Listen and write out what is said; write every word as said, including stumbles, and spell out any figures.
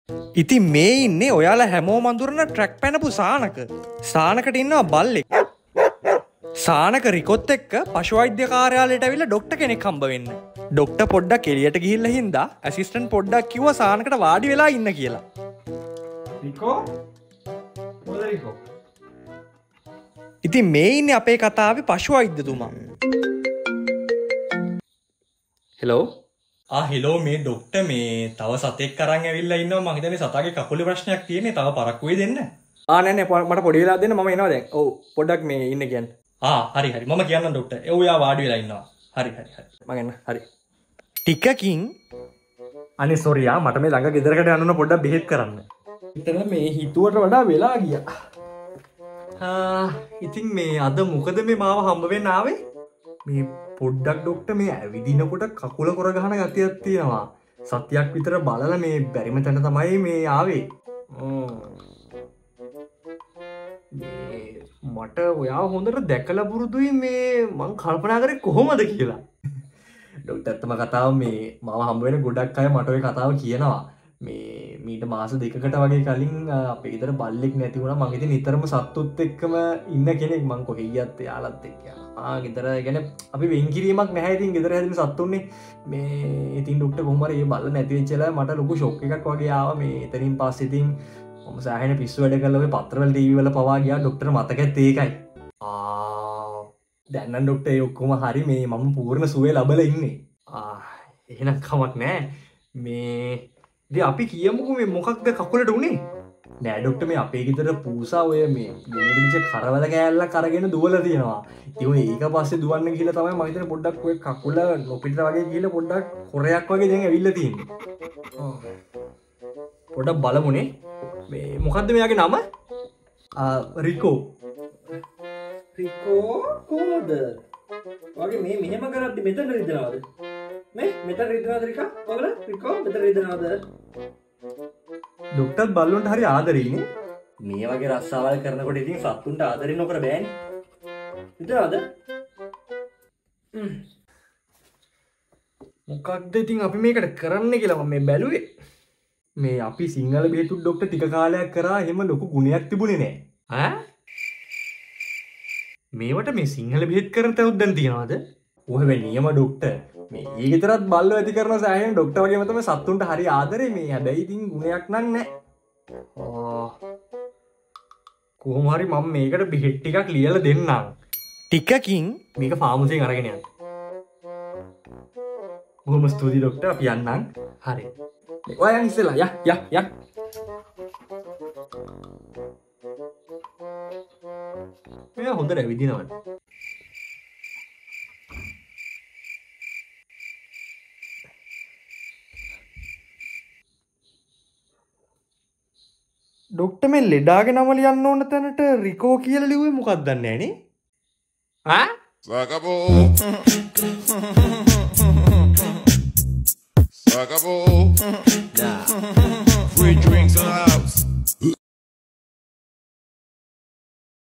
ඉතින් මේ ඉන්නේ ඔයාලා හැමෝම අඳුරන ට්‍රැක් පැනපු සානක. සානකට ඉන්නවා බල්ලෙක්. සානක රිකොත් එක්ක පශු වෛද්‍ය කාර්යාලයට ඇවිල්ලා ඩොක්ටර් කෙනෙක් හම්බ වෙන්න. ඩොක්ටර් පොඩ්ඩක් එළියට ගිහිල්ලා හින්දා ඇසිස්ටන්ට් පොඩ්ඩක් කිව්වා සානකට වාඩි වෙලා ඉන්න කියලා. රිකෝ මොකද රිකෝ? ඉතින් මේ ඉන්නේ අපේ කතාවේ පශු වෛද්‍යතුමා. හෙලෝ. ආ හෙලෝ මේ ඩොක්ටර් මේ තව සතෙක් අරන් ඇවිල්ලා ඉන්නවා මම හිතන්නේ සතාගේ කකුලේ ප්‍රශ්නයක් තියෙන්නේ තව පරක්කු වෙයි දෙන්න. ආ නෑ නෑ මට පොඩි වෙලාවක් දෙන්න මම එනවා දැන්. ඔව් පොඩ්ඩක් මේ ඉන්න කියන්නේ. ආ හරි හරි මම කියන්නම් ඩොක්ටර්. ඒ ඔයා වාඩි වෙලා ඉන්නවා. හරි හරි හරි. මම එන්න. හරි. ටිකකින් අනේ සෝරි ආ මට මේ ළඟ ගෙදරකට යන්න ඕන පොඩ්ඩක් බෙහෙත් කරන්න. ඉතින් මේ හිතුවට වඩා වෙලා ගියා. ආ ඉතින් මේ අද මොකද මේ මාව හම්බ වෙන්න ආවේ? මේ පොඩ්ඩක් ඩොක්ටර් මේ ඇවිදිනකොට කකුල කොර ගහන ගතියක් තියෙනවා. සතියක් විතර බලලා මේ බැරිම තැන තමයි මේ ආවේ. මේ මට ඔයාව හොඳට දැකලා පුරුදුයි මේ මං කල්පනා කරේ කොහොමද කියලා. ඩොක්ටර් අත්තම කතාව මේ මාව හම්බ වෙන ගොඩක් අය මට ওই කතාව කියනවා. මේ මීට මාස දෙකකට වගේ කලින් අපේ ගෙදර බල්ලෙක් නැති වුණා. මං ඉතින් නිතරම සත්තුත් එක්කම ඉන්න කෙනෙක්. මං කොහෙ ගියත් යාළුවත් එක්ක යනවා. ආ ගෙදර يعني අපි වෙන් කිරීමක් නැහැ. ඉතින් ගෙදර හැදෙන සත්තුන්නේ මේ ඉතින් ඩොක්ටර් කොහොම හරි මේ බල්ල නැති වෙච්ච වෙලාවේ මට ලොකු ෂොක් එකක් වගේ ආවා. මේ එතනින් පස්සේ ඉතින් මම සාහනේ පිස්සු වැඩ කරලා ඔය පත්‍රවල ටීවී වල පවා ගියා. ඩොක්ටර් මතකෙත් ඒකයි. ආ දැන් නම් ඩොක්ටර් ඒ ඔක්කොම හරි මේ මම පූර්ණ සුවය ලබලා ඉන්නේ. ආ එහෙනම් කමක් නැහැ. මේ ඉතින් අපි කියමුකෝ මේ මොකක්ද කකුලට උනේ? නෑ ඩොක්ටර් මේ අපේ ගෙදර පූසා ඔය මේ ගෙදරින්ච කරවල කෑල්ලක් අරගෙන දුවලා තියෙනවා. ඉතින් ඒක පස්සේ දුවන්න ගිහලා තමයි මම හිතන්නේ පොඩ්ඩක් ඔය කකුල නොපිට වගේ ගිහලා පොඩ්ඩක් කොරයක් වගේ දැන් ඇවිල්ලා තියෙන්නේ. පොඩ්ඩක් බලමුනේ. මේ මොකද්ද මෙයාගේ නම? ආ රිකෝ. රිකෝ කොහොමද? වගේ මේ මෙහෙම කරද්දි මෙතන රිදෙනවද? මේ මෙතන රිදෙනවද රිකා? ඔයාලා රිකෝ මෙතන රිදෙනවද? ඩොක්ටර් බල්ලොන්ට හරි ආදරෙයිනේ. මේ වගේ රස්සාවල් කරනකොට ඉතින් සත්තුන්ට ආදරෙ නොකර බෑනේ. හිතනවද? මොකක්ද ඉතින් අපි මේකට කරන්න කියලා මම මේ බැලුවේ. මේ අපි සිංහල බේතු ඩොක්ටර් ටික කාලයක් කරා එහෙම ලොකු ගුණයක් තිබුණේ නෑ. ඈ? මේවට මේ සිංහල බෙහෙත් කරන තැනුත් දැන් තියනවද? ඔය වෙ නියම ඩොක්ටර්. මේ ඊ ගෙදරත් බල්ලෝ ඇති කරන සෑහෙන ඩොක්ටර් වගේම තමයි සත්තුන්ට හරි ආදරේ. මේ හැබැයි ඉතින් ගුණයක් නම් නෑ. ආ කොහොම හරි මම මේකට බෙහෙත් ටිකක් ලියලා දෙන්නම්. ටිකකින් මේක ෆාමසියෙන් අරගෙන යන්න. බොහොම ස්තුතියි ඩොක්ටර් අපි යන්නම්. හරි. ඔයා යන් ඉස්සෙල්ලා යා යා යා. මෙයා හොඳට ඇවිදිනවනේ. ඩොක්ටර් මේ ලෙඩාගේ නම ලියන්න ඕන තැනට රිකෝ කියලා ලිව්වේ මොකක්ද දන්නේ නැහනේ. ආ? Sakabo. Sakabo.